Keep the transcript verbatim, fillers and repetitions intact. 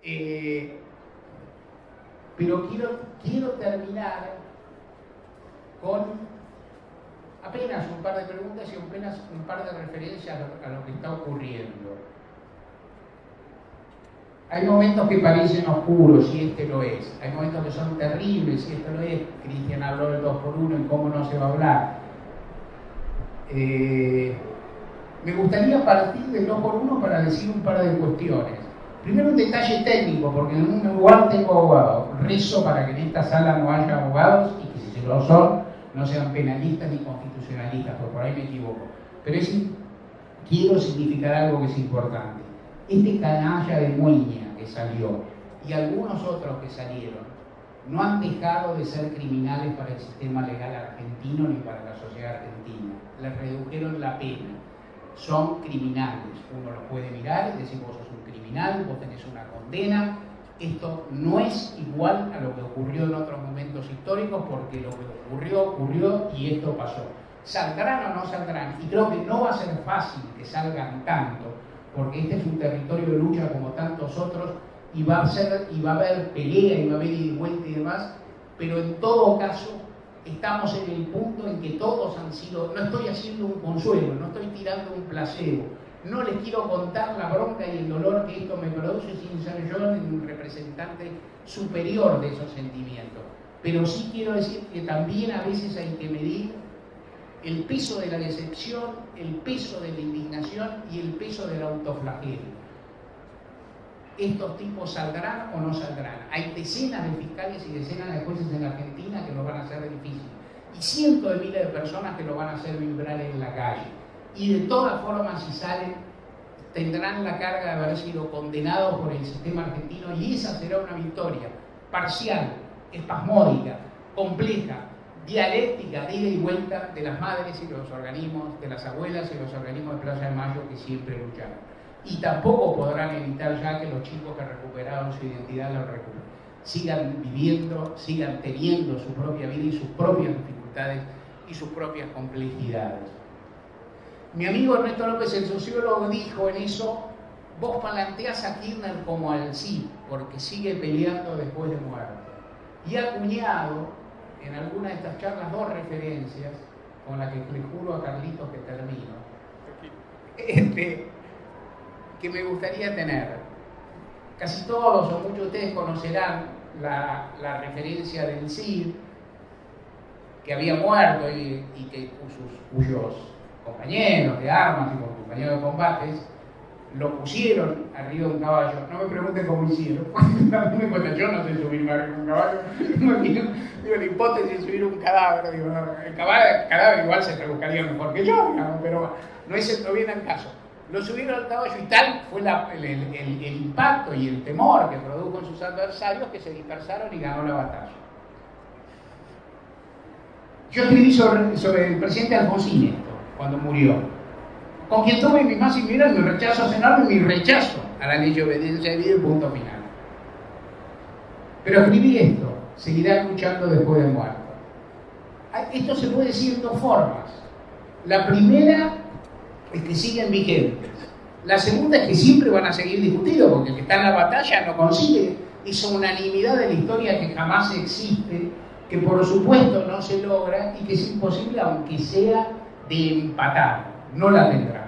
Eh, pero quiero, quiero terminar con apenas un par de preguntas y apenas un par de referencias a lo, a lo que está ocurriendo. Hay momentos que parecen oscuros, y este lo es. Hay momentos que son terribles, y esto lo es. Cristian habló del dos por uno y cómo no se va a hablar. Eh, me gustaría partir del dos por uno para decir un par de cuestiones. Primero un detalle técnico, porque en un lugar tengo abogado. Rezo para que en esta sala no haya abogados y que si lo son, no sean penalistas ni constitucionalistas, porque por ahí me equivoco. Pero es, quiero significar algo que es importante. Este canalla de Mueña que salió y algunos otros que salieron no han dejado de ser criminales para el sistema legal argentino ni para la sociedad argentina. Les redujeron la pena. Son criminales. Uno los puede mirar y decir, vos sos un criminal, vos tenés una condena. Esto no es igual a lo que ocurrió en otros momentos históricos, porque lo que ocurrió, ocurrió y esto pasó. ¿Saldrán o no saldrán? Y creo que no va a ser fácil que salgan tanto, porque este es un territorio de lucha como tantos otros, y va a ser, y va a haber pelea, y va a haber ida y vuelta y demás, pero en todo caso estamos en el punto en que todos han sido, no estoy haciendo un consuelo, no estoy tirando un placebo, no les quiero contar la bronca y el dolor que esto me produce sin ser yo un representante superior de esos sentimientos, pero sí quiero decir que también a veces hay que medir el peso de la decepción, el peso de la indignación y el peso del autoflagelo. ¿Estos tipos saldrán o no saldrán? Hay decenas de fiscales y decenas de jueces en Argentina que lo van a hacer difícil. Y cientos de miles de personas que lo van a hacer vibrar en la calle. Y de todas formas, si salen, tendrán la carga de haber sido condenados por el sistema argentino, y esa será una victoria parcial, espasmódica, compleja, dialéctica, de ida y vuelta de las madres y los organismos, de las abuelas y los organismos de Plaza de Mayo que siempre lucharon. Y tampoco podrán evitar ya que los chicos que recuperaron su identidad la recuperen. Sigan viviendo, sigan teniendo su propia vida y sus propias dificultades y sus propias complejidades. Mi amigo Ernesto López, el sociólogo, dijo en eso: vos planteás a Kirchner como al sí, porque sigue peleando después de muerto. Y ha acuñado en alguna de estas charlas dos referencias, con las que le juro a Carlitos que termino, este, que me gustaría tener. Casi todos o muchos de ustedes conocerán la, la referencia del Cid, que había muerto y, y que sus, cuyos compañeros de armas y compañeros de combates lo pusieron arriba de un caballo. No me pregunten cómo hicieron. Yo no sé subirme arriba de un caballo. Digo, la hipótesis de subir un cadáver. Digo, no, el cadáver, el cadáver igual se rebuscaría mejor que yo, digamos, pero no, es, no viene al caso. Lo subieron al caballo y tal fue la, el, el, el, el impacto y el temor que produjo en sus adversarios, que se dispersaron y ganó la batalla. Yo escribí sobre, sobre el presidente Alfonsín esto, cuando murió, con quien tuve mi más inmediato, mi rechazo enorme, mi rechazo a la ley de obediencia de vida y punto final. Pero escribí esto: seguirán luchando después de muerto. Esto se puede decir de dos formas. La primera es que siguen vigentes. La segunda es que siempre van a seguir discutidos, porque el que está en la batalla no consigue esa unanimidad de la historia que jamás existe, que por supuesto no se logra y que es imposible, aunque sea de empatar. No la tendrá.